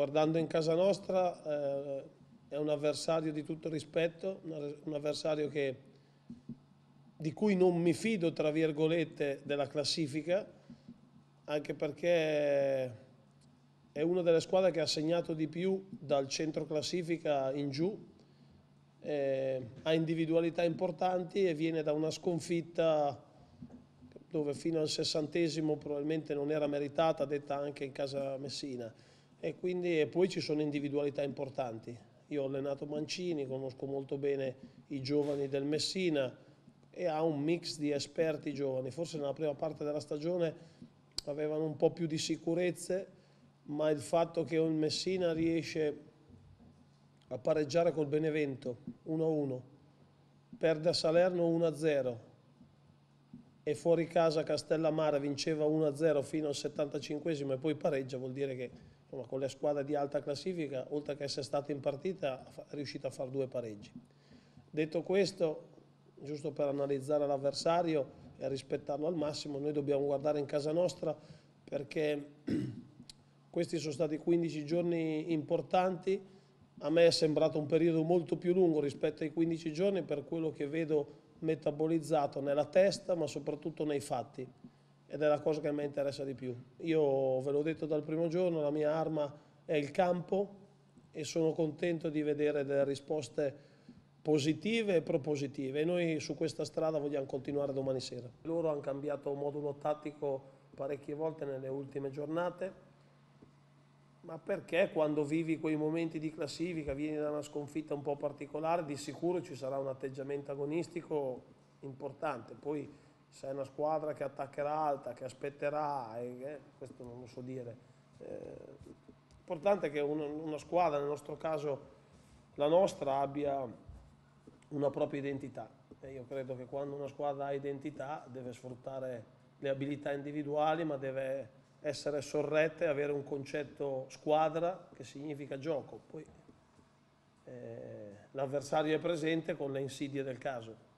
guardando in casa nostra è un avversario di tutto rispetto, un avversario di cui non mi fido, tra virgolette, della classifica, anche perché è una delle squadre che ha segnato di più dal centro classifica in giù, ha individualità importanti e viene da una sconfitta dove fino al 60° probabilmente non era meritata, detta anche in casa Messina. E poi ci sono individualità importanti. Io ho allenato Mancini, conosco molto bene i giovani del Messina e ha un mix di esperti giovani. Forse nella prima parte della stagione avevano un po' più di sicurezze, ma il fatto che il Messina riesce a pareggiare col Benevento 1-1, perde a Salerno 1-0 e fuori casa Castellammare vinceva 1-0 fino al 75° e poi pareggia, vuol dire che insomma, con le squadre di alta classifica, oltre che essere stato in partita, è riuscito a fare 2 pareggi. Detto questo, giusto per analizzare l'avversario e rispettarlo al massimo, noi dobbiamo guardare in casa nostra perché questi sono stati 15 giorni importanti. A me è sembrato un periodo molto più lungo rispetto ai 15 giorni per quello che vedo metabolizzato nella testa, ma soprattutto nei fatti. Ed è la cosa che a me interessa di più. Io ve l'ho detto dal primo giorno, la mia arma è il campo e sono contento di vedere delle risposte positive e propositive. E noi su questa strada vogliamo continuare domani sera. Loro hanno cambiato modulo tattico parecchie volte nelle ultime giornate. Ma perché quando vivi quei momenti di classifica, vieni da una sconfitta un po' particolare, di sicuro ci sarà un atteggiamento agonistico importante. Poi se è una squadra che attaccherà alta, che aspetterà, questo non lo so dire. L'importante è che una squadra, nel nostro caso la nostra, abbia una propria identità. E io credo che quando una squadra ha identità deve sfruttare le abilità individuali, ma deve essere sorretta e avere un concetto squadra che significa gioco. Poi l'avversario è presente con le insidie del caso.